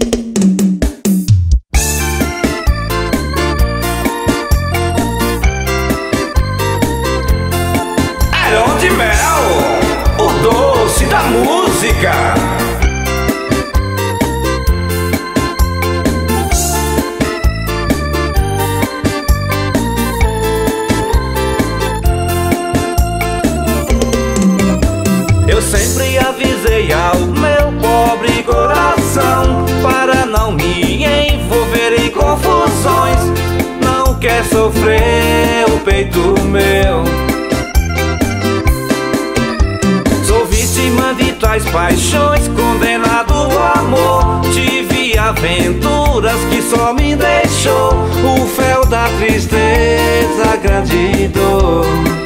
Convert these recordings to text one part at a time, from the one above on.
Airão de Mel, o doce da música. Eu sempre avisei ao meu pobre coração para não me envolver em confusões. Não quer sofrer o peito meu. Sou vítima de tais paixões, condenado ao amor. Tive aventuras que só me deixou o fel da tristeza, grande dor.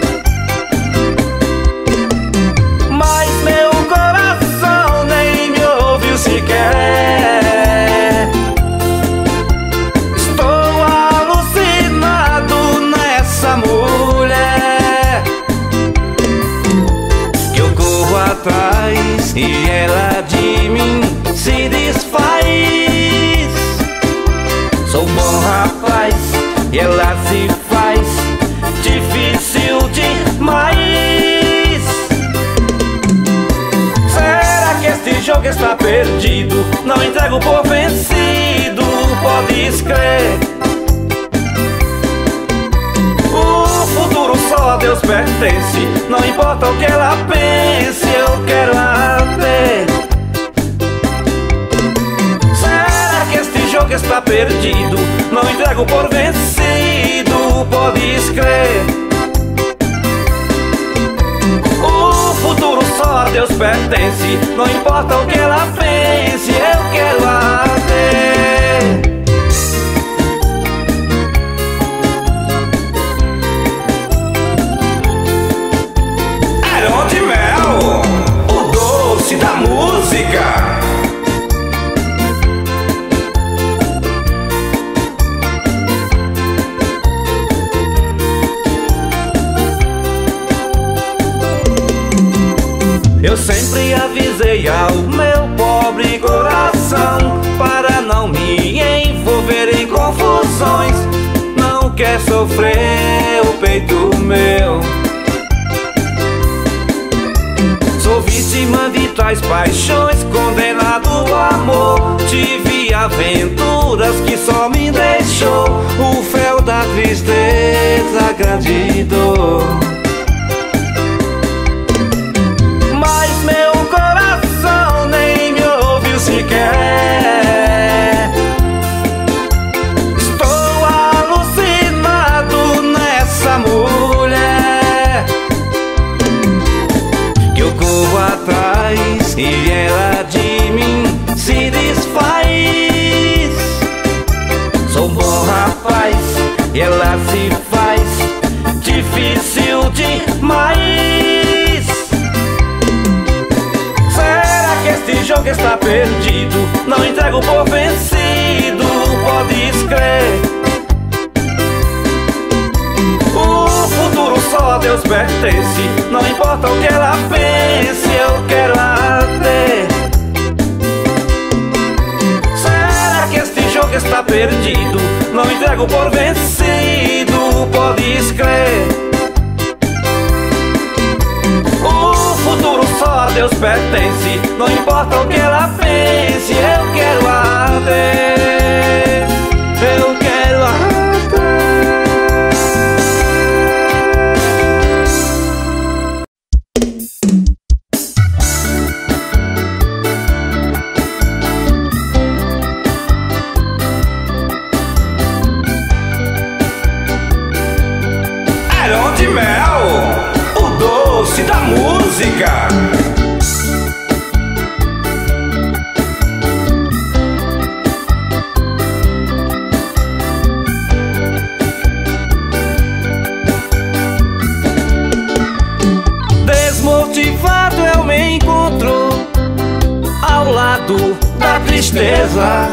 Mas meu coração nem me ouviu sequer. Estou alucinado nessa mulher que eu corro atrás e ela de mim se desfaz. Sou bom rapaz e ela se faz difícil demais. Este jogo está perdido, não entrego por vencido, podes crer. O futuro só a Deus pertence, não importa o que ela pense, eu quero a ter. Será que este jogo está perdido, não entrego por vencido, podes crer. O futuro só a Deus pertence, não importa o que ela pense, eu quero a ter. Airão de Mel, o doce da música. Eu sempre avisei ao meu pobre coração para não me envolver em confusões. Não quer sofrer o peito meu. Sou vítima de tais paixões, condenado ao amor. Tive aventuras que só me deixou o fel da tristeza, grande dor. Meu coração nem me ouviu sequer. Estou alucinado nessa mulher que eu corro atrás e ela de mim se desfaz. Sou bom rapaz e ela se faz difícil demais. Este jogo está perdido, não entrego por vencido, podes crer. O futuro só a Deus pertence, não importa o que ela pense, eu quero a ter. Será que este jogo está perdido, não entrego por vencido, podes crer. O futuro só a Deus pertence, não importa o que ela pense, eu quero a ter. Eu quero a Airão de Mel, o doce da música. Desmotivado eu me encontro ao lado da tristeza.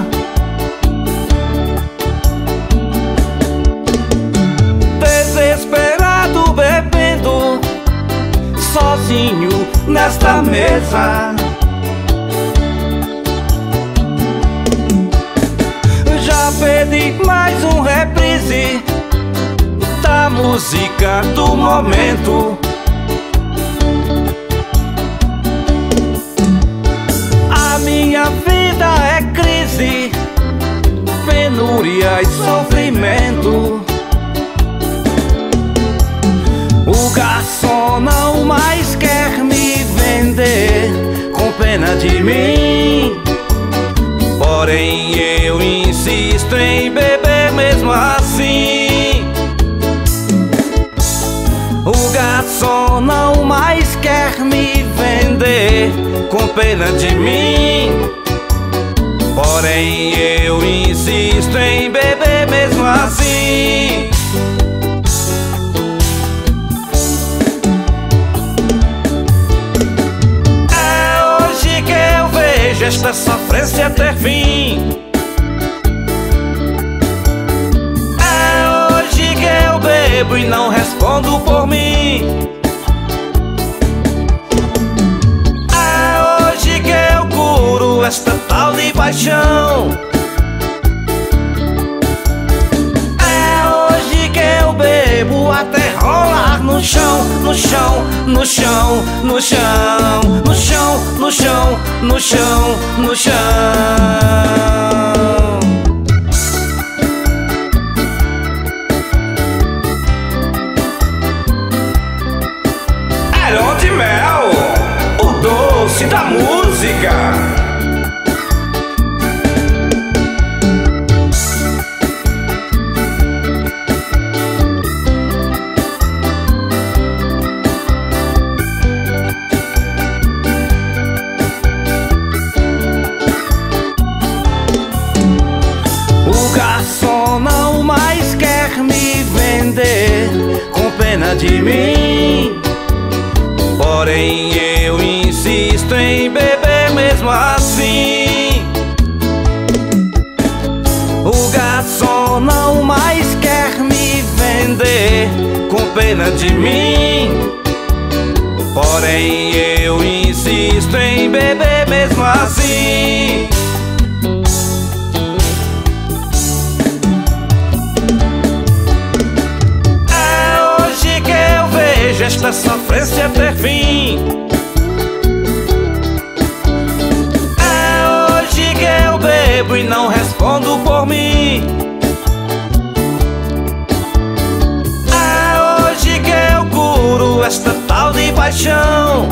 Desesperado bebendo sozinho nesta mesa. crise da música do momento. A minha vida é crise, penúria e sofrimento. O garçom não mais quer me vender, com pena de mim. Porém eu insisto em beber mesmo assim. O garçom não mais quer me vender, com pena de mim. Porém eu insisto em beber mesmo assim. Esta sofrência ter fim. É hoje que eu bebo e não respondo por mim. É hoje que eu curo esta tal de paixão. É hoje que eu bebo até rolar no chão, no chão, no chão, no chão, no chão, no chão, no chão, no chão. Heron de Mel, o doce da música. Com pena de mim. Porém eu insisto em beber mesmo assim. O garçom não mais quer me vender, com pena de mim. Porém eu insisto em beber mesmo assim. Esta sofrência ter fim. É hoje que eu bebo e não respondo por mim. É hoje que eu curo esta tal de paixão.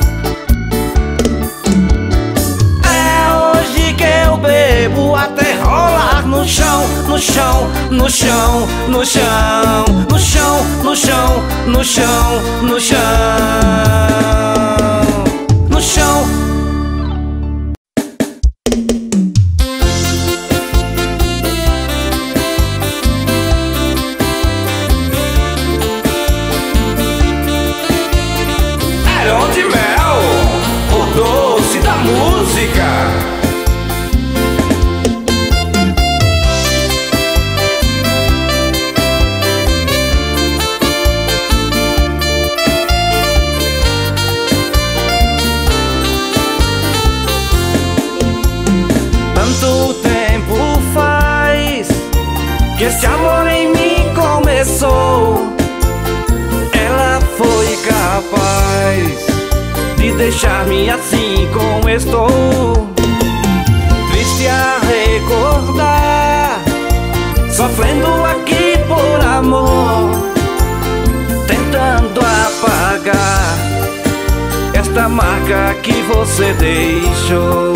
É hoje que eu bebo até rolar no chão, no chão, no chão, no chão, no chão, no chão, no chão, no chão, no chão. Heron de Mel, o doce da música. Tanto tempo faz que esse amor em mim começou. Ela foi capaz de deixar-me assim como estou, triste a recordar, sofrendo aqui por amor, tentando apagar esta marca que você deixou.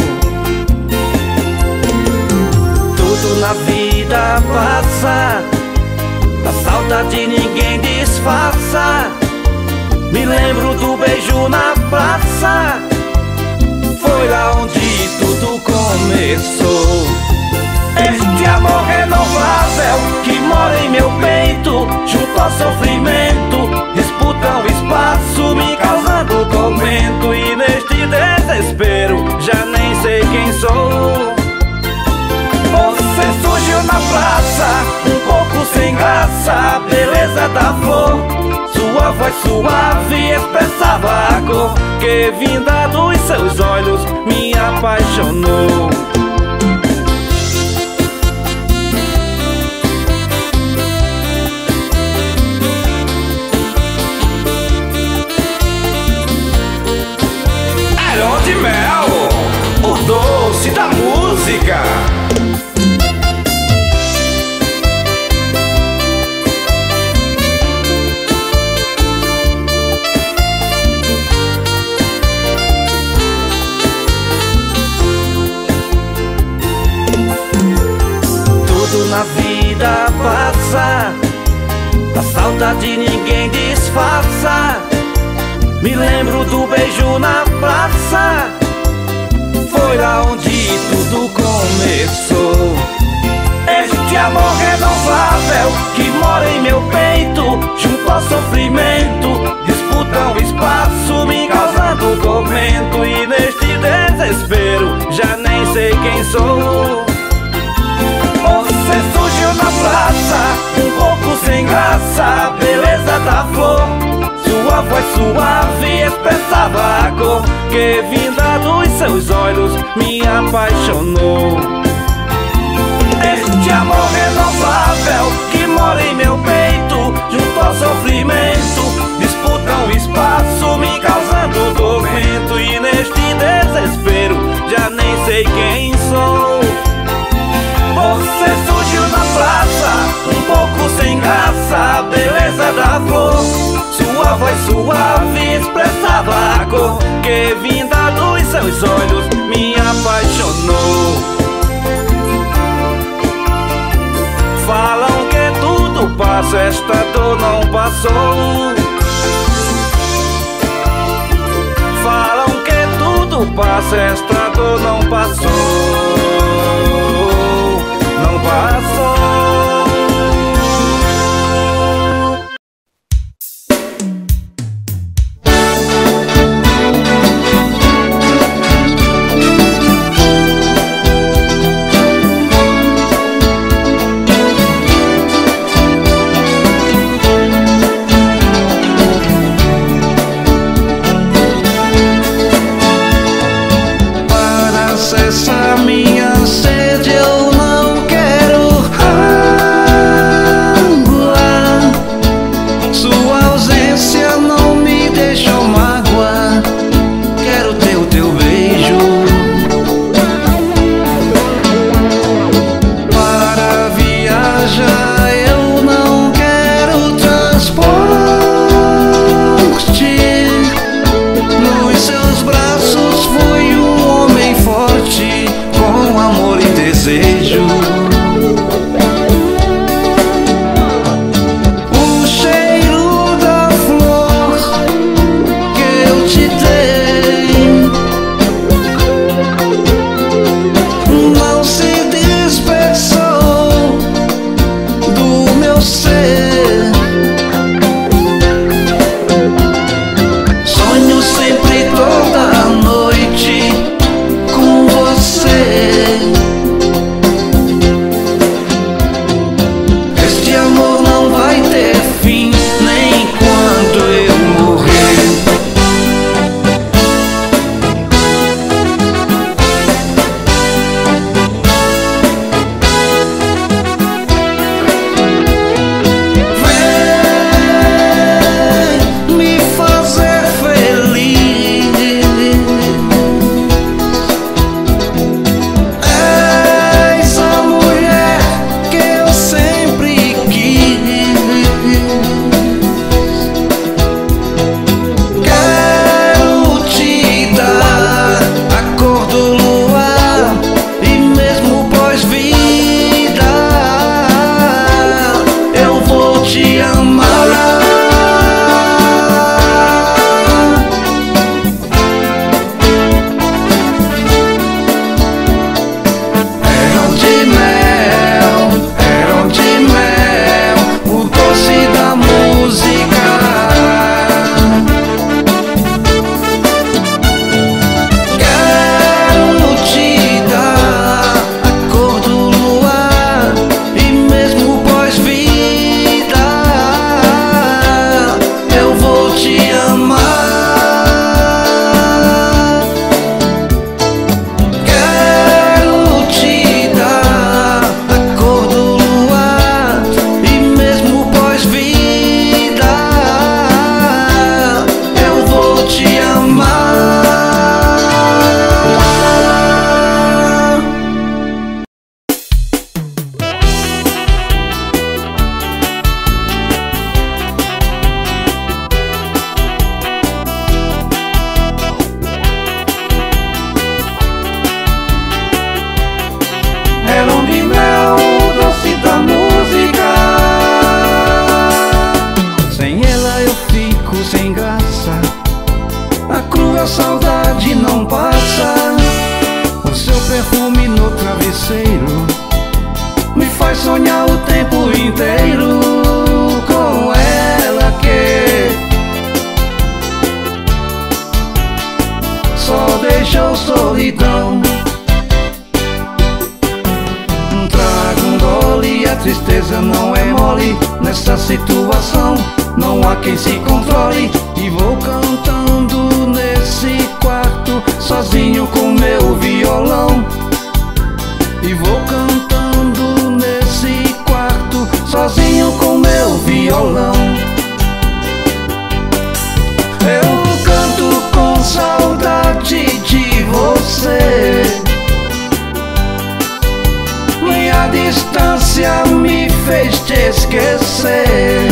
Tudo na vida passa, a saudade ninguém disfarça. Me lembro do beijo na praça, foi lá onde tudo começou. Este amor renovável que mora em meu peito, junto ao sofrimento, disputa o espaço, me causando tormento. E neste desespero já nem sei quem sou. Você surgiu na praça, um pouco sem graça, beleza da flor. Sua voz suave expressava a cor que vinda dos seus olhos me apaixonou. a vida passa, a saudade ninguém disfarça. Me lembro do beijo na praça, foi lá onde tudo começou. Este amor renovável que mora em meu peito, junto ao sofrimento, disputam espaço, me causando tormento. E neste desespero já nem sei quem sou. Você surgiu na praça, um pouco sem graça, a beleza da flor. Sua voz suave expressava a cor que vinda dos seus olhos me apaixonou. Este amor renovável que mora em meu peito, junto ao sofrimento, disputam espaço, me causando tormento. E neste desespero já nem sei quem sou. Você surgiu na praça, um pouco sem graça, a beleza da flor. Sua voz suave expressava a cor que vinda dos seus olhos me apaixonou. Falam que tudo passa, esta dor não passou. Falam que tudo passa, esta dor não passou. Não passou. Para acessar minha sonhar o tempo inteiro com ela que só deixou solidão. Trago um gole, a tristeza não é mole. Nessa situação não há quem se controle. E vou cantando nesse quarto sozinho com meu violão. E vou cantando nesse quarto sozinho com meu violão. Eu canto com saudade de você. Minha distância me fez te esquecer.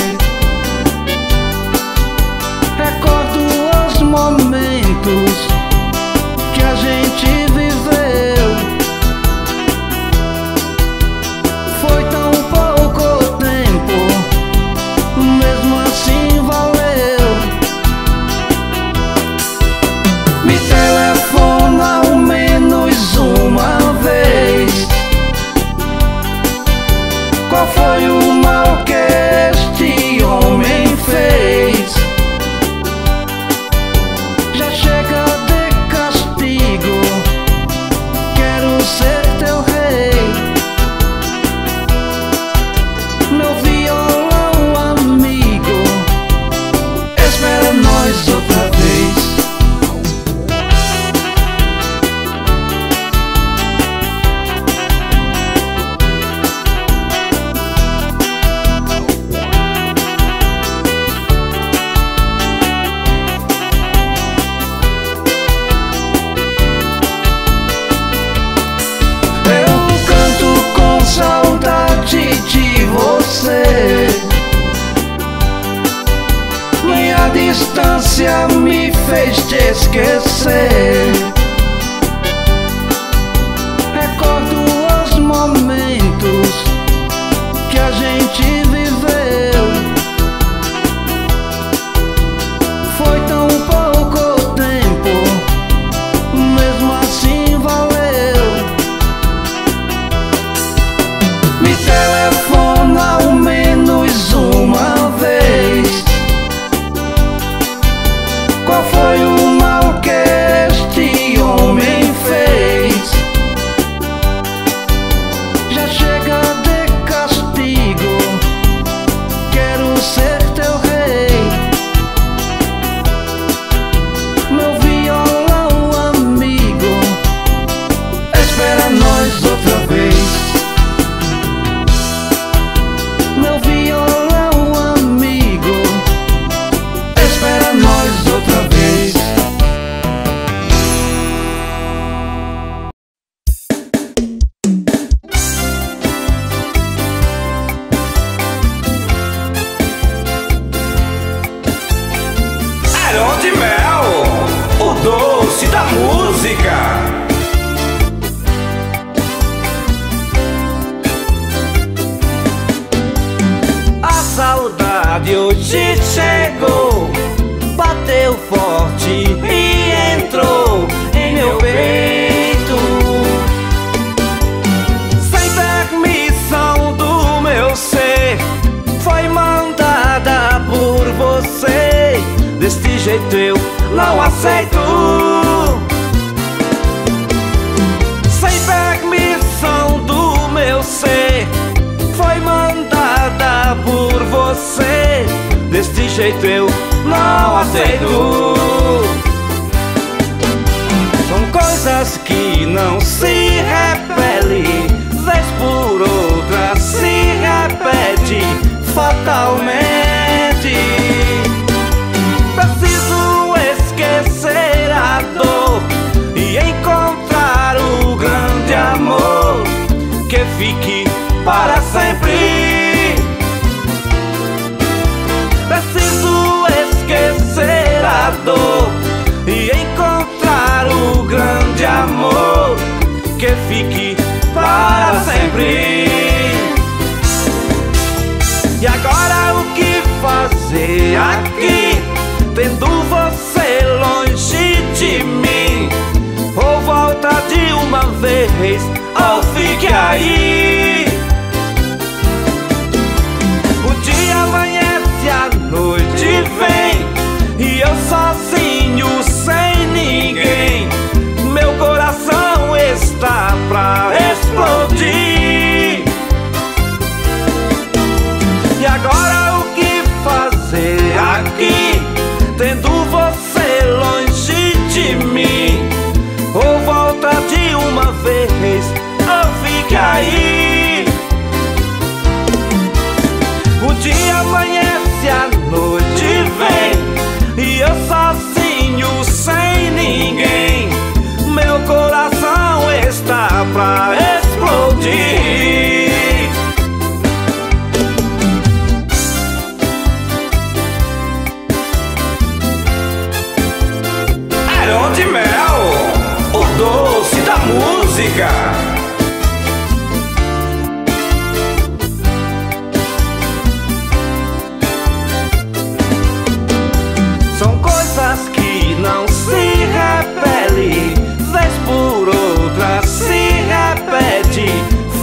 Recordo os momentos que a gente viveu. Foi tão pouco tempo, mesmo assim valeu. Me telefona ao menos uma vez. Qual foi o mal que este homem fez? Já chega de castigo, quero ser teu rei. Meu violão amigo, espera nós outra vez. Minha distância me fez te esquecer. Recordo os momentos que a gente viveu. Foi tão pouco tempo, mesmo assim valeu. Me telefona ao menos uma vez. Qual foi o mal que este homem fez? Já chega de castigo, quero ser teu rei. Meu violão amigo, espera nós outra vez. Meu violão amigo, espera nós outra vez. Arão de Mel, o doce da música. A saudade hoje chegou, bateu forte e entrou em meu peito. Sem permissão do meu ser, foi mandada por você. Deste jeito eu não aceito. Sem permissão do meu ser, foi mandada por você. Deste jeito eu não aceito. São coisas que não se repelem, vez por outra se repete fatalmente. Preciso esquecer a dor e encontrar o grande amor que fique para sempre. Preciso esquecer a dor e encontrar o grande amor que fique para sempre. E agora o que fazer aqui, tendo você longe de mim? Ou volta de uma vez, ou fique aí.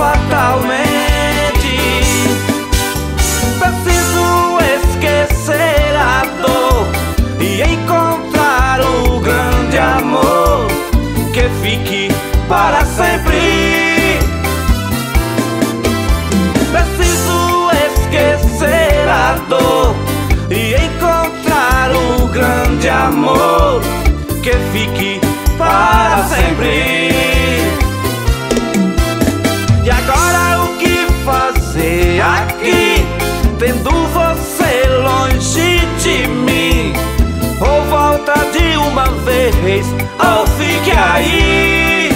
fatalmente. Preciso esquecer a dor e encontrar o grande amor que fique para sempre. Preciso esquecer a dor e encontrar o grande amor que fique para sempre. E agora o que fazer aqui, tendo você longe de mim? Ou volta de uma vez, ou fique aí.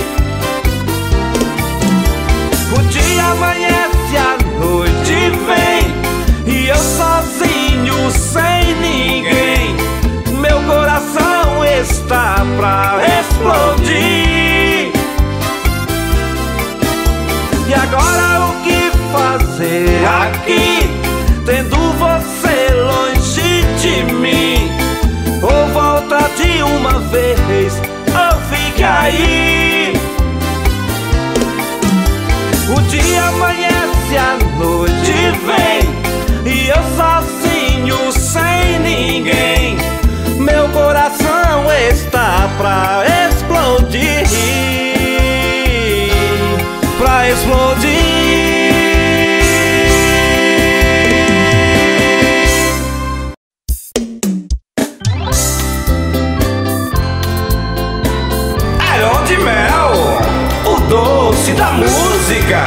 O dia amanhece, a noite vem, e eu sozinho, sem ninguém. Meu coração está pra explodir. E agora o que fazer aqui, tendo você longe de mim? Ou volta de uma vez, ou fique aí. O dia amanhece, a noite vem, e eu sozinho, sem ninguém. Meu coração está pra explodir, pra explodir. Arão de Mel, o doce da música.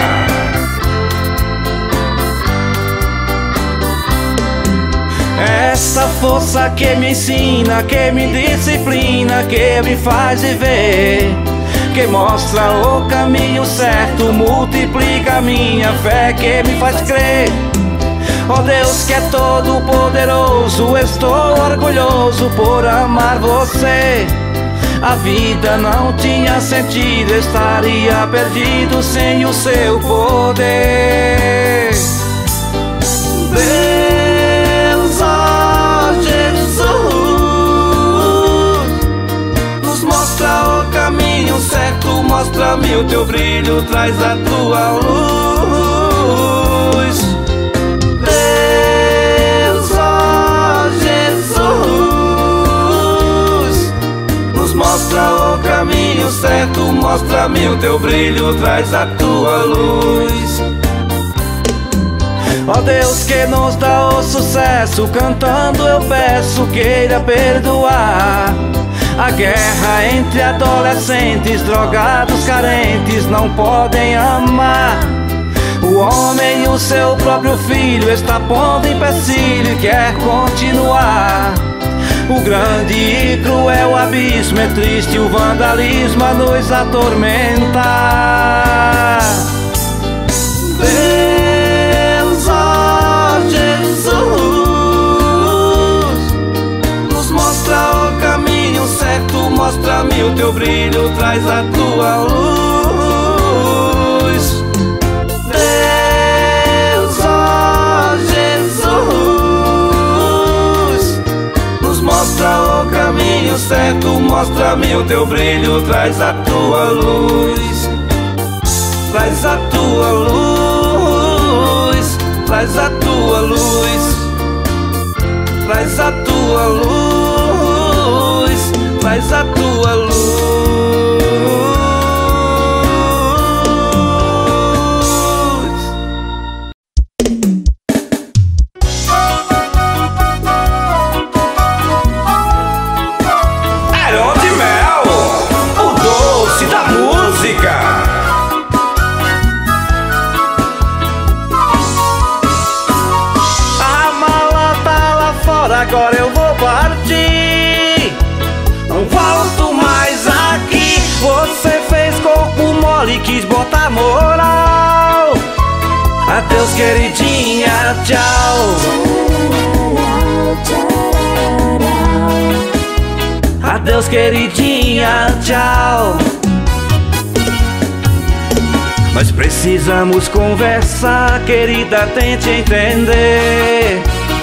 Essa força que me ensina, que me disciplina, que me faz viver, que mostra o caminho certo, multiplica a minha fé, que me faz crer. Ó Deus que é todo poderoso, estou orgulhoso por amar você. A vida não tinha sentido, estaria perdido sem o seu poder. Deus, ó Jesus, nos mostra o caminho certo, mostra-me o teu brilho, traz a tua luz. Deus, ó Jesus, nos mostra o caminho certo, mostra-me o teu brilho, traz a tua luz. Ó Deus que nos dá o sucesso, cantando eu peço, queira perdoar a guerra entre adolescentes, drogados, carentes, não podem amar. O homem, o seu próprio filho, está pondo empecilho e quer continuar. O grande e cruel abismo é triste, o vandalismo a nos atormentar. Deus, ó Jesus, nos mostra o caminho certo, mostra-me o teu brilho, traz a tua luz. Deus, ó Jesus, nos mostra o caminho certo, mostra-me o teu brilho, traz a tua luz. Traz a tua luz, traz a tua luz, traz a tua luz, traz a tua luz. Arão de Mel, o doce da música. Agora eu vou partir, não volto mais aqui. Você fez corpo mole, quis botar moral. Adeus queridinha, tchau. Adeus queridinha, tchau. Nós precisamos conversar, querida, tente entender.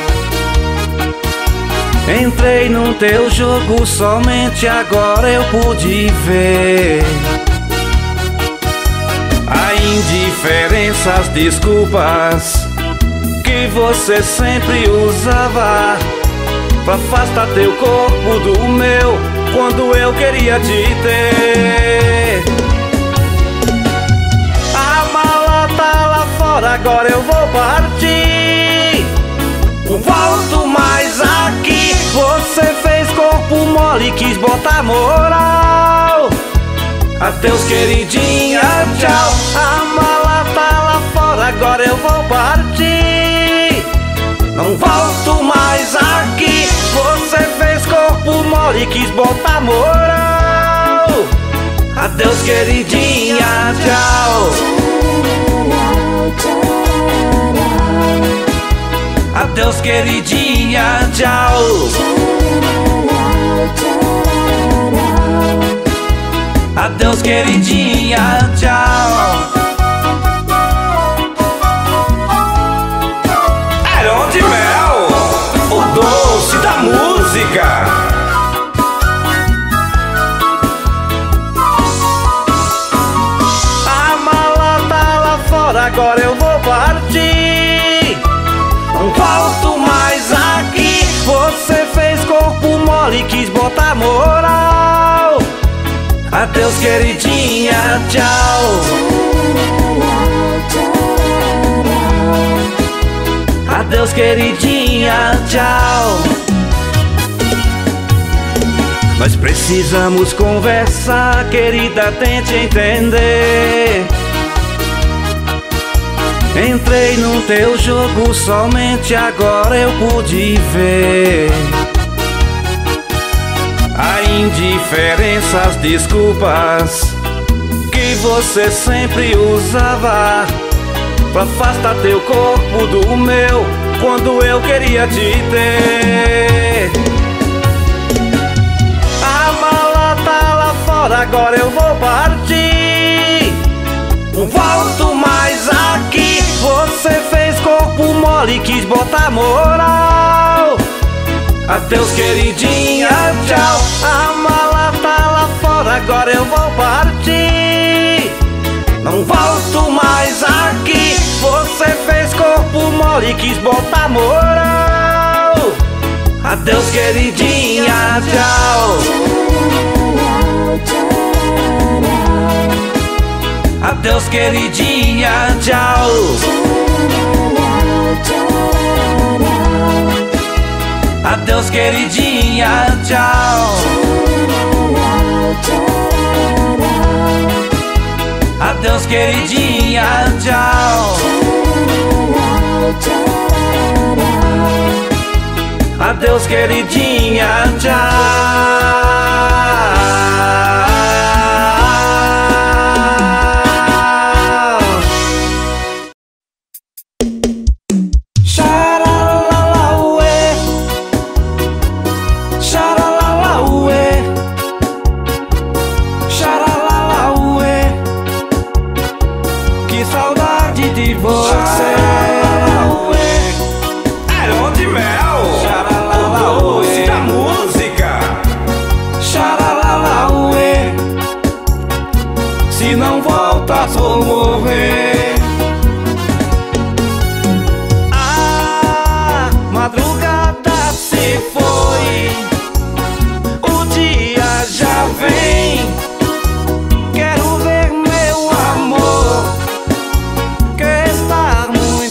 Entrei no teu jogo, somente agora eu pude ver A indiferença, as desculpas que você sempre usava pra afastar teu corpo do meu quando eu queria te ter. A mala tá lá fora, agora eu vou partir. Não volto mais aqui. Você fez corpo mole, quis botar moral. Adeus, queridinha, tchau. A mala tá lá fora, agora eu vou partir. Não volto mais aqui. Você fez corpo mole, quis botar moral. Adeus, queridinha, tchau. Adeus, queridinha, tchau. Adeus, queridinha, tchau. Aron de Mel, o doce da música. A mala tá lá fora, agora eu vou partir. Não volto mais aqui. Você fez corpo mole, quis botar moral. Adeus, queridinha, tchau. Adeus, queridinha, tchau. Nós precisamos conversar, querida, tente entender. Entrei no teu jogo, somente agora eu pude ver a indiferença, as desculpas que você sempre usava pra afastar teu corpo do meu quando eu queria te ter. A mala tá lá fora, agora eu vou partir. Não volto mais aqui. Você fez corpo mole, quis botar moral. Adeus, queridinha, tchau. A mala tá lá fora, agora eu vou partir. Não volto mais aqui. Você fez corpo mole, quis botar moral. Adeus, queridinha, tchau. Adeus, queridinha, tchau. Adeus, queridinha, tchau. Adeus, queridinha, tchau. Adeus, queridinha, tchau. Que saudade de você. Aron de Mel, o doce da música. Xaralalaue. Se não voltas vou morrer. A madrugada se foi, o dia já vem. Quero ver meu amor, quer estar muito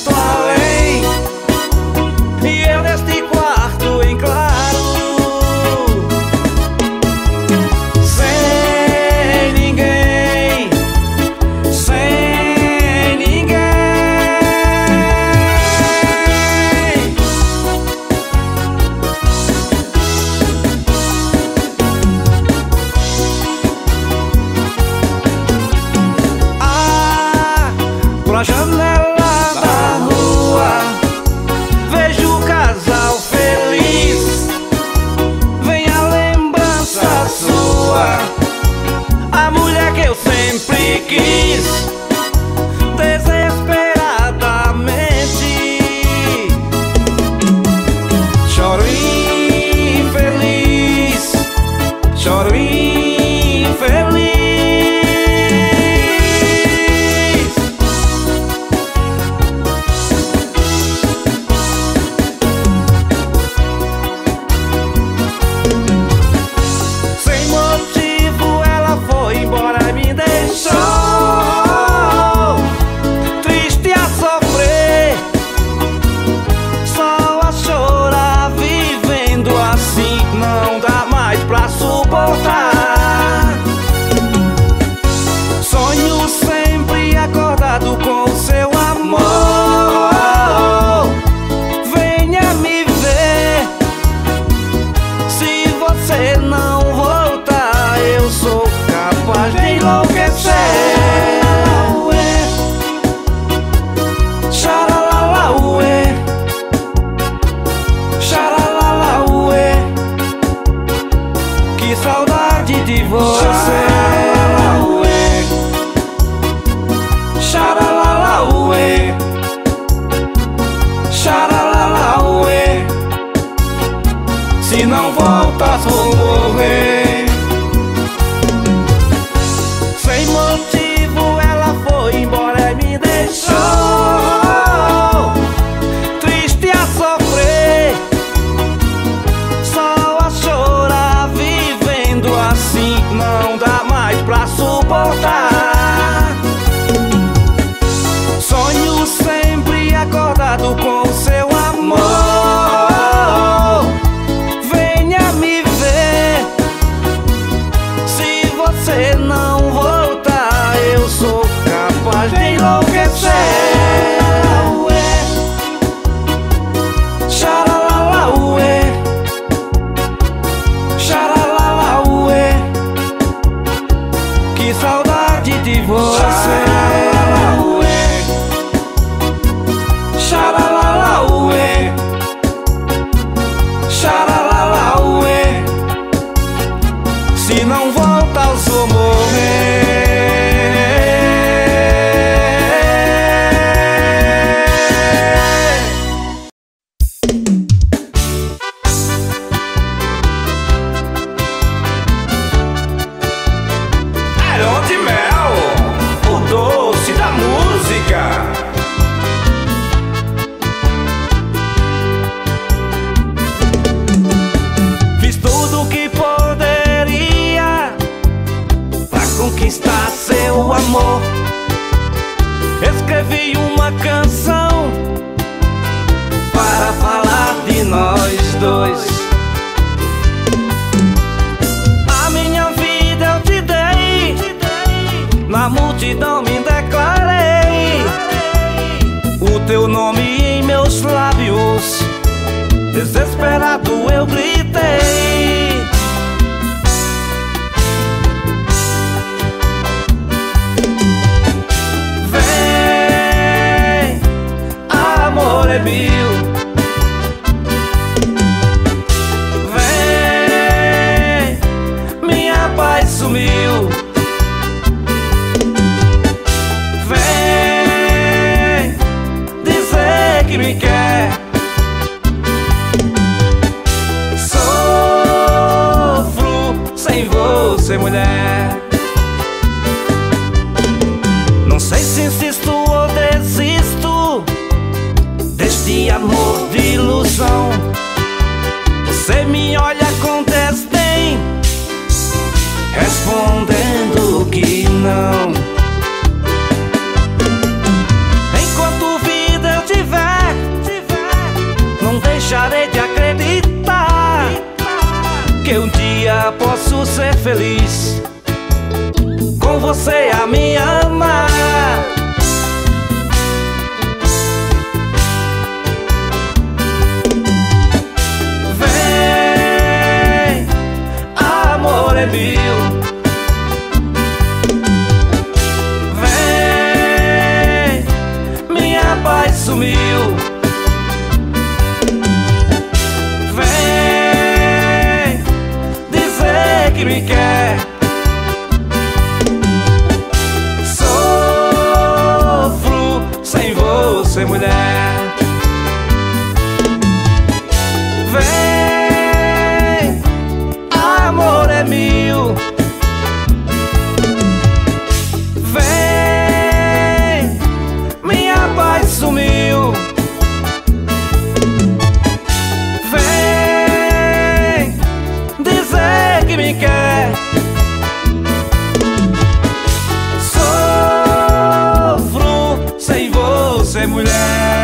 escrevi uma canção para falar de nós dois. A minha vida eu te dei, na multidão me declarei, o teu nome em meus lábios, desesperado eu gritei. Vem, amor é meu. Vem, minha paz sumiu. Vem dizer que me quer. Sem você, mulher. Não sei se insisto ou desisto deste amor de ilusão. Você me olha com desdém, respondendo que não. Enquanto vida eu tiver, não deixarei de acreditar que um dia posso ser feliz com você a me amar. Vem, amor é meu. Vem, minha paz sumiu. Que me quer. Sofro sem você, mulher. Vem, amor é meu. Vem, minha paz sumiu. Que me quer. Sofro sem você, mulher.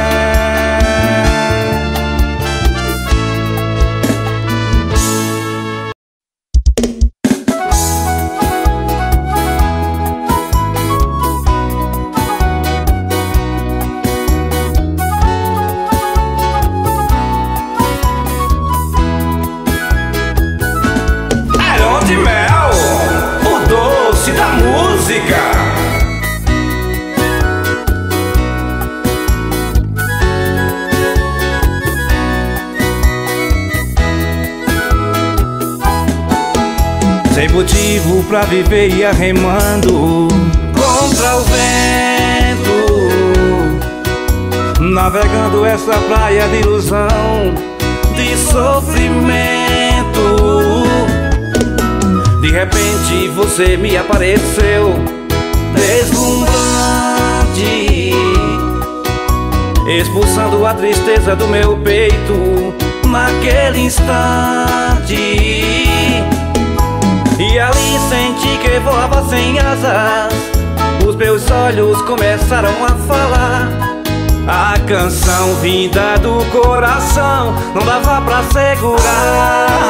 Sem motivo pra viver ia remando contra o vento, navegando essa praia de ilusão, de sofrimento. De repente você me apareceu, deslumbrante, expulsando a tristeza do meu peito naquele instante. E ali senti que voava sem asas, os meus olhos começaram a falar. A canção vinda do coração não dava pra segurar.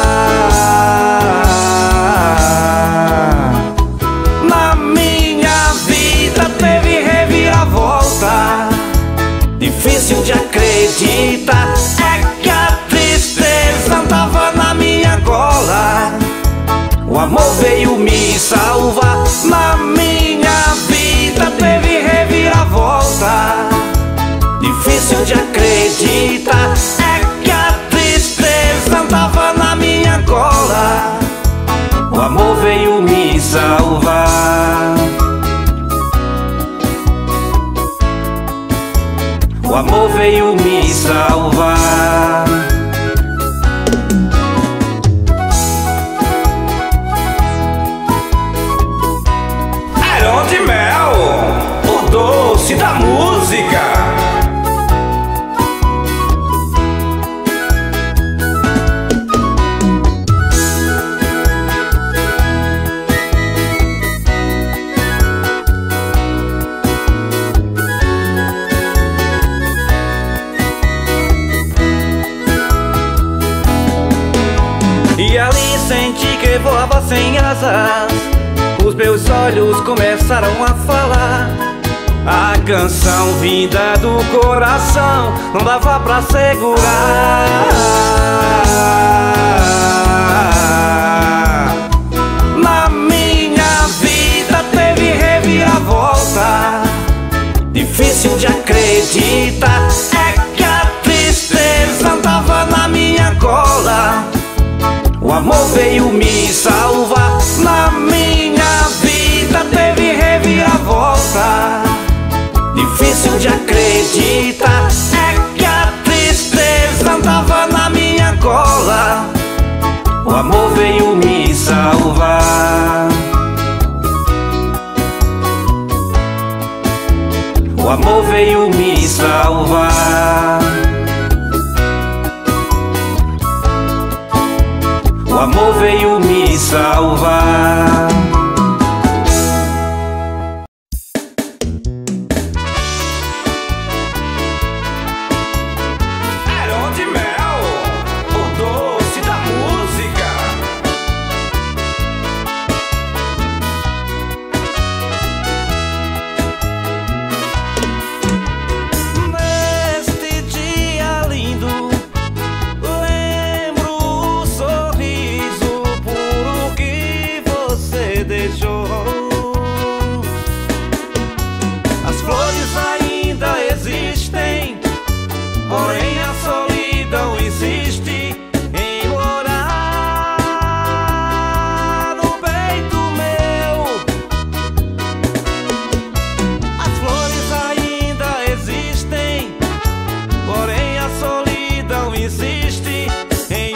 Na minha vida teve reviravolta, difícil de acreditar. É que a tristeza andava na minha gola, o amor veio me salvar. Na minha vida teve reviravolta, difícil de acreditar. É que a tristeza andava na minha gola, o amor veio me salvar. O amor veio me salvar. De mel, o doce da música. senti que voava sem asas. Os meus olhos começaram a falar. A canção vinda do coração não dava pra segurar. Na minha vida teve reviravolta. Difícil de acreditar é que a tristeza andava na minha cola. O amor veio me salvar. Na minha vida teve reviravolta. Difícil de acreditar é que a tristeza andava na minha cola. O amor veio me salvar. O amor veio me salvar. O amor veio me salvar. Heron de Mel, o doce da música. Neste dia lindo, lembro o sorriso puro que você deixou. As flores ainda existem, porém a solidão insiste em morar no peito meu. As flores ainda existem, porém a solidão insiste em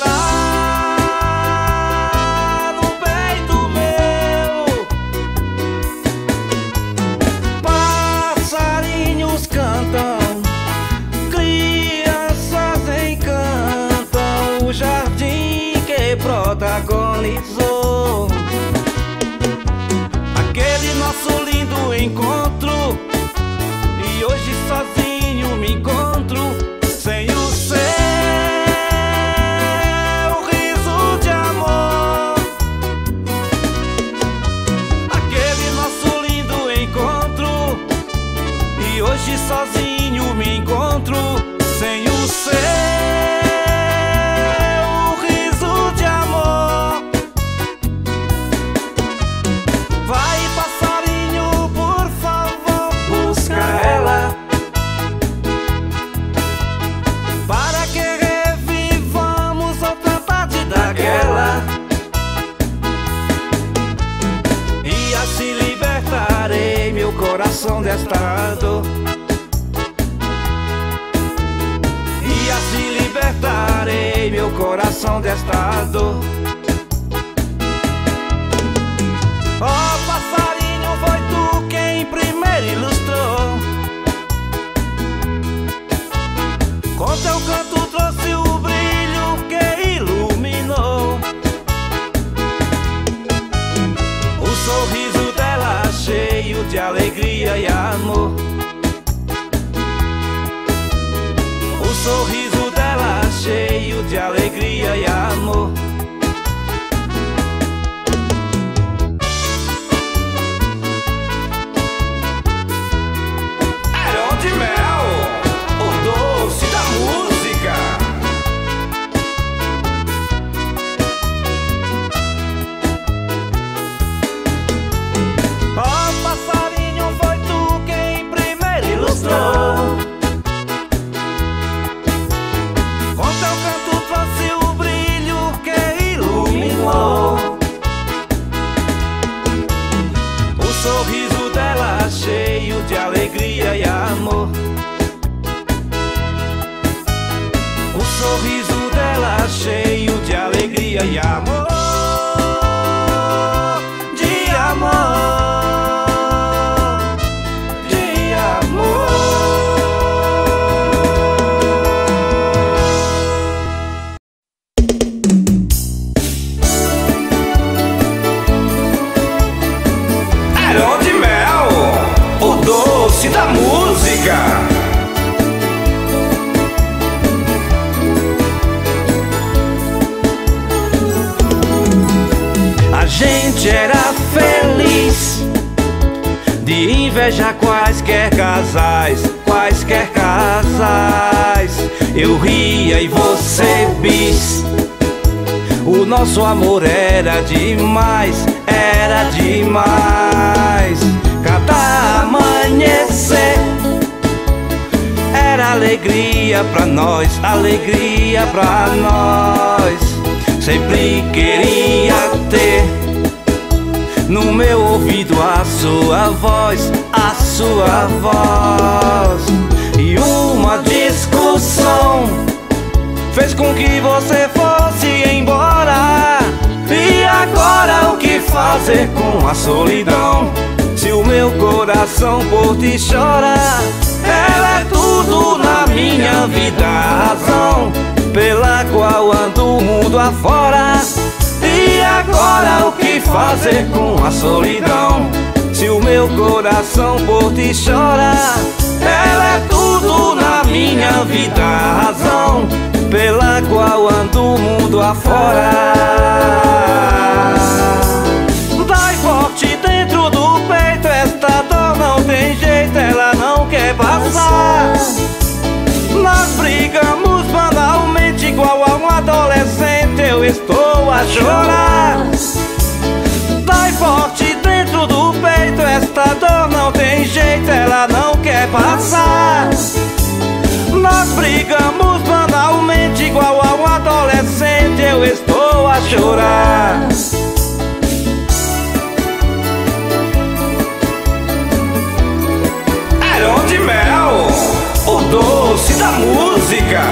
morar no peito meu. Passarinhos cantam, crianças encantam o jardim que protagonizou aquele nosso lindo encontro. E hoje sozinho me encontro sem o seu riso de amor. Aquele nosso lindo encontro. E hoje sozinho me encontro sem o seu riso de amor. Vai, passarinho, por favor, busca ela, para que revivamos outra tarde daquela. E assim libertarei meu coração desta dor. E assim libertarei meu coração desta dor. Oh, passarinho, foi tu quem primeiro ilustrou. Com teu canto trouxe o brilho que iluminou o sorriso dela, cheio de alegria e amor. O sorriso dela, cheio de alegria e amor. Heron de Mel, o doce da música. Oh, passarinho, foi tu quem primeiro ilustrou. Com teu canto trouxe o brilho que iluminou o sorriso dela, cheio de alegria e amor. O sorriso dela, cheio de alegria e amor. De amor, de amor. Heron de Mel, o doce da música. feliz de invejar quaisquer casais, quaisquer casais. Eu ria e você bis. O nosso amor era demais, era demais. Cada amanhecer era alegria pra nós, alegria pra nós. Sempre queria ter no meu ouvido a sua voz, a sua voz. E uma discussão fez com que você fosse embora. E agora o que fazer com a solidão, se o meu coração por ti chora? Ela é tudo na minha vida, a razão pela qual ando o mundo afora. E agora o que fazer com a solidão, se o meu coração por ti chora? Ela é tudo na minha vida, a razão pela qual ando o mundo afora. Dói forte dentro do peito, esta dor não tem jeito, ela não quer passar. Nós brigamos banalmente igual a um adolescente, eu estou a chorar. Dói forte dentro do peito, esta dor não tem jeito, ela não quer passar. Nós brigamos banalmente igual a um adolescente, eu estou a chorar. Heron de Mel, o doce da música.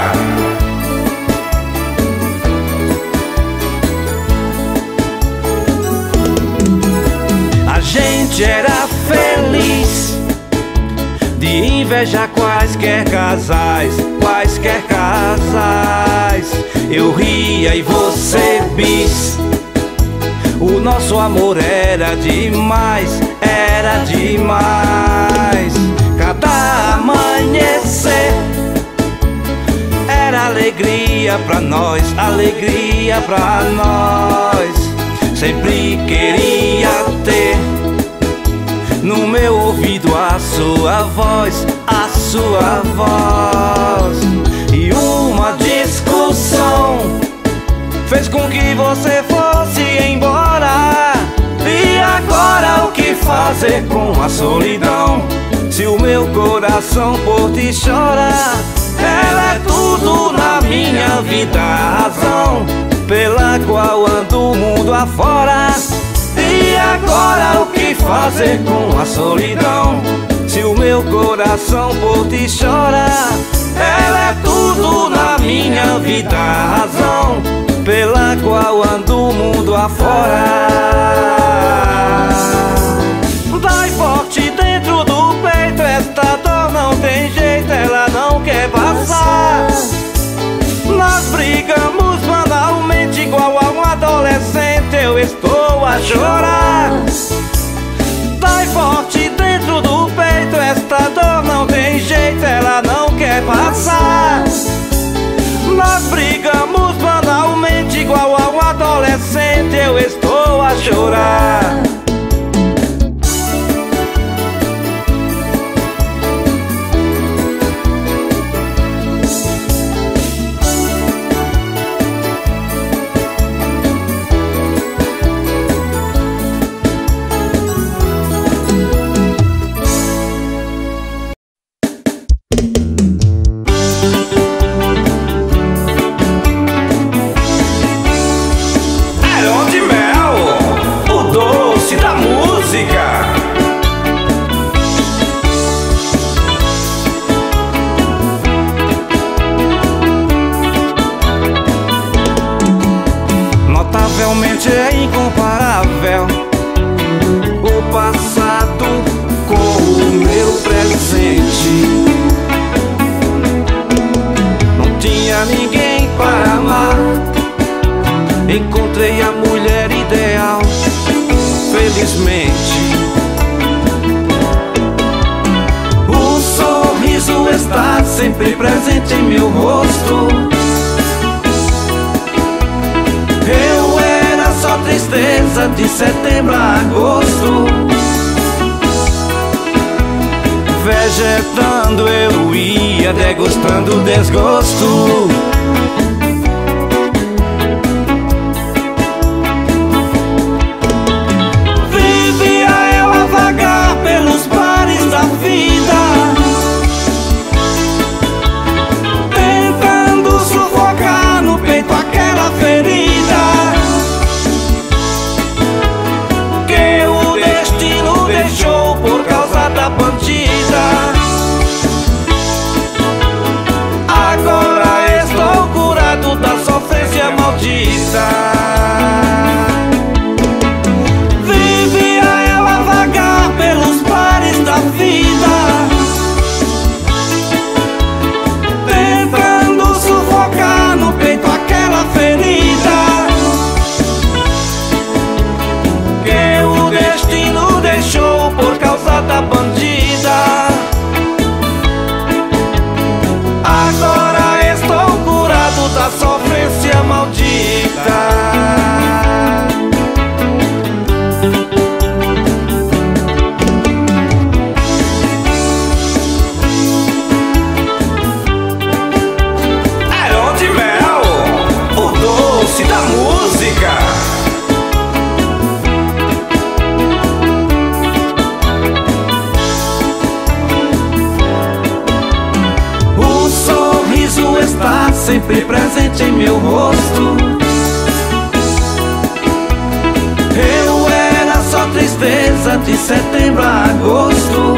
A gente era feliz de invejar quaisquer casais, quaisquer casais. Eu ria e você bis. O nosso amor era demais, era demais. Cada amanhecer era alegria pra nós, alegria pra nós. Sempre queria ter no meu ouvido a sua voz, a sua voz. E uma discussão fez com que você fosse embora. E agora o que fazer com a solidão, se o meu coração por ti chora? Ela é tudo na minha vida, a razão pela qual ando o mundo afora. E agora o que fazer com a solidão, se o meu coração por ti chora? Ela é tudo na minha vida, a razão pela qual ando o mundo afora. Dói forte dentro do peito, esta dor não tem jeito, ela não quer passar. Nós brigamos banalmente igual a um adolescente, eu estou a chorar. Dói forte dentro do peito, esta dor não tem jeito, ela não quer passar. Nós brigamos banalmente igual a um adolescente, eu estou a chorar. Notavelmente é incomparável o passado com o meu presente. Não tinha ninguém para amar, encontrei a mulher ideal, felizmente. O sorriso está sempre presente em meu rosto. Eu era só tristeza tristeza de setembro a agosto. Vegetando eu ia, degustando o desgosto. Vivia eu a vagar pelos bares da vida, tentando sufocar no peito aquela ferida que o destino deixou por causa da bandida. Agora estou curado da sofrência maldita. Vivia eu a vagar pelos bares da vida, tentando sufocar no peito aquela ferida que o destino deixou por causa da bandida. Agora estou curado da sofrência maldita. Aeron de Mel, o doce da música. O sorriso está sempre presente em meu rosto. Eu era só tristeza de setembro a agosto.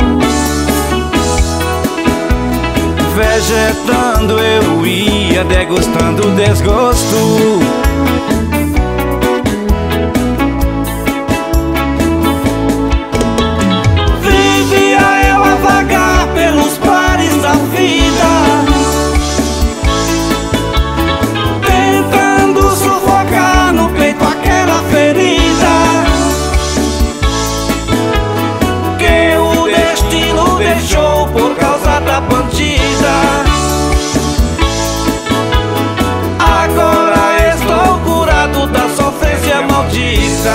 Vegetando eu ia, degustando o desgosto. Vivia eu a vagar pelos bares da vida, tentando sufocar no peito aquela ferida que o destino deixou por causa da bandida. Agora estou curado da sofrência maldita.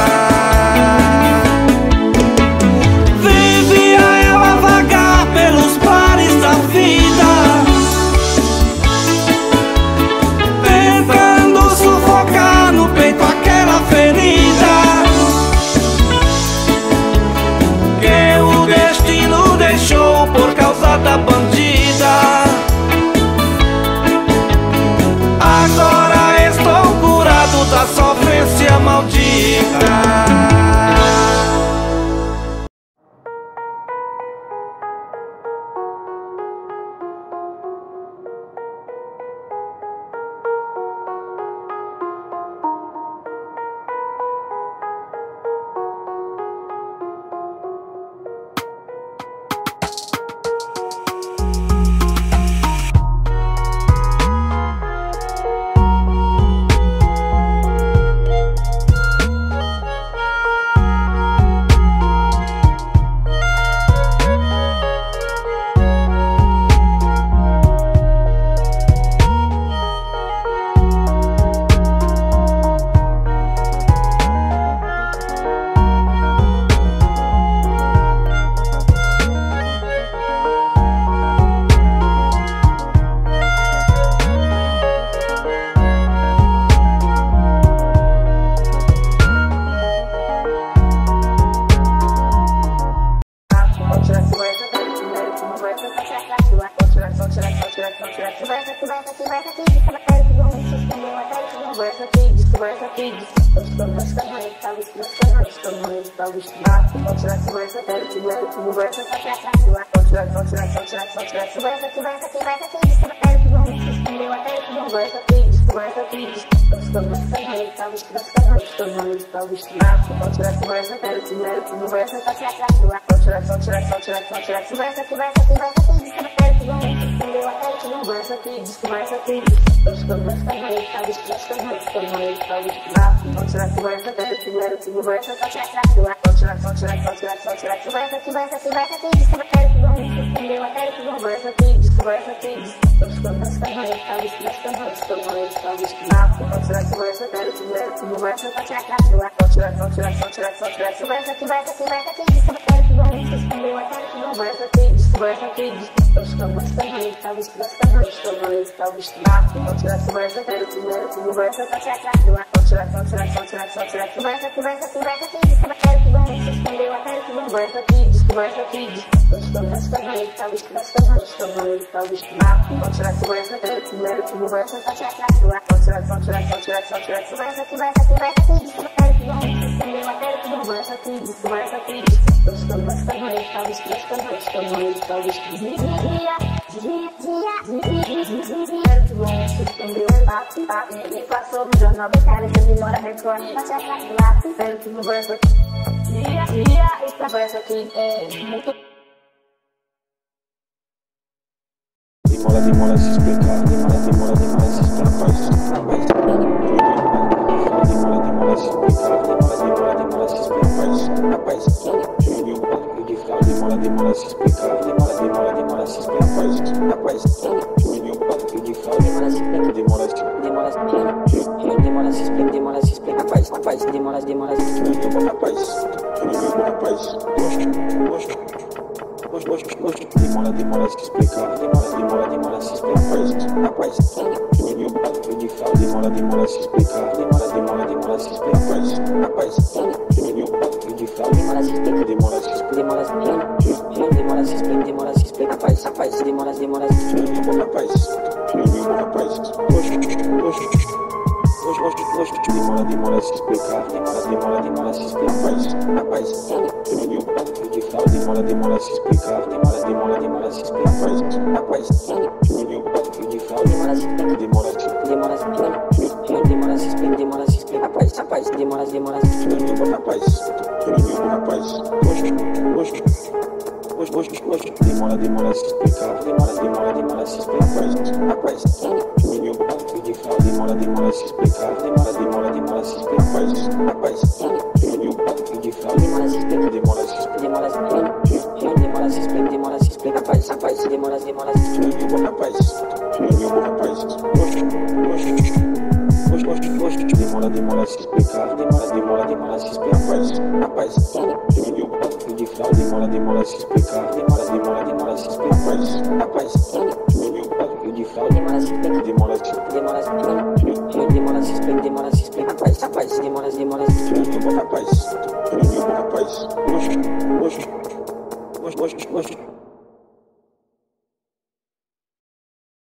Vivia eu a vagar pelos bares da vida, tentando sufocar no peito aquela ferida que o destino deixou por causa da bandida. Agora estou curado da sofrência maldita. Passou no jornal do cara que demora recorre, bate atrás do lápis, espero que não vai essa e conversa aqui é muito. Demora se explicar, demora se explicar, demora se explicar, rapaz, Júnior, de fraude, demora se explicar, demora se explicar, rapaz, Júnior, de fraude, demora se explicar, rapaz, demora se explicar, rapaz, rapaz, demora se explicar, demora se explicar, rapaz, Júnior, de fraude, demora se explicar, demora se explicar, rapaz, Júnior, de fraude, demora se explicar, demora se explicar, rapaz, demora se explicar, rapaz, Júnior, rapaz, demora se explicar, demora se explicar, rapaz, Júnior, de fraude, demora se explicar, demora se explicar, rapaz, Júnior, de fraude, demora se explicar, demora se explicar, rapaz, demora se explicar, rapaz, Júnior, rapaz, demora se explicar, demora se explicar, rapaz, Júnior, de fraude, demora se explicar, demora se explicar, rapaz, Júnior, de fraude, demora se explicar, demora se explicar, rapaz, demora se explicar, rapaz, Júnior, rapaz, demora se explicar, demora se explicar, rapaz, Júnior, de fraude, demora se explicar, demora se explicar, rapaz, Júnior, de fraude, demora se explicar,